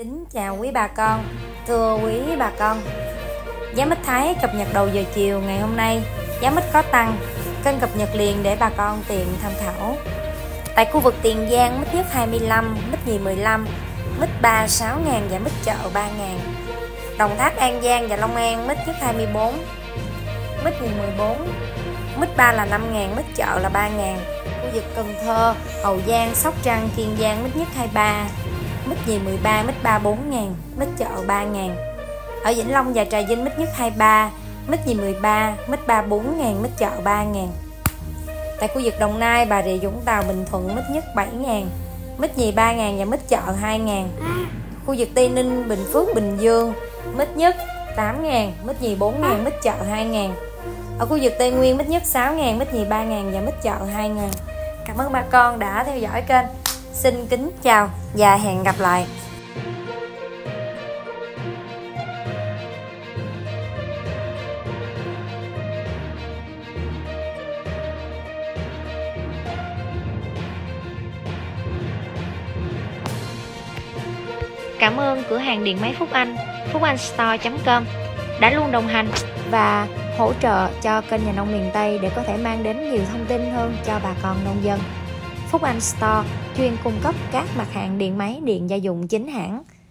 Kính chào quý bà con. Thưa quý bà con, giá mít Thái cập nhật đầu giờ chiều ngày hôm nay, giá mít có tăng, kênh cập nhật liền để bà con tiện tham khảo. Tại khu vực Tiền Giang, mít nhất 25, mít nhì 15, mít 3 6.000 và mít chợ 3.000. Đồng Tháp, An Giang và Long An, mít nhất 24, mít nhì 14, mít 3 là 5.000, mít chợ là 3.000. Khu vực Cần Thơ, Hậu Giang, Sóc Trăng, Kiên Giang, mít nhất 23, mít nhì 13, mít 3 4.000, mít chợ 3.000. Ở Vĩnh Long và Trà Vinh, mít nhất 23, mít nhì 13, mít 3 4.000, mít chợ 3.000. Tại khu vực Đồng Nai, Bà Rịa Vũng Tàu, Bình Thuận, mít nhất 7.000, mít nhì 3.000 và mít chợ 2.000. Khu vực Tây Ninh, Bình Phước, Bình Dương, mít nhất 8.000, mít nhì 4.000, mít chợ 2.000. Ở khu vực Tây Nguyên, mít nhất 6.000, mít nhì 3.000 và mít chợ 2.000. Cảm ơn bà con đã theo dõi kênh. Xin kính chào và hẹn gặp lại. Cảm ơn cửa hàng điện máy Phúc Anh, phuchanstore.com đã luôn đồng hành và hỗ trợ cho kênh Nhà Nông Miền Tây để có thể mang đến nhiều thông tin hơn cho bà con nông dân. Phúc Anh Store chuyên cung cấp các mặt hàng điện máy, điện gia dụng chính hãng.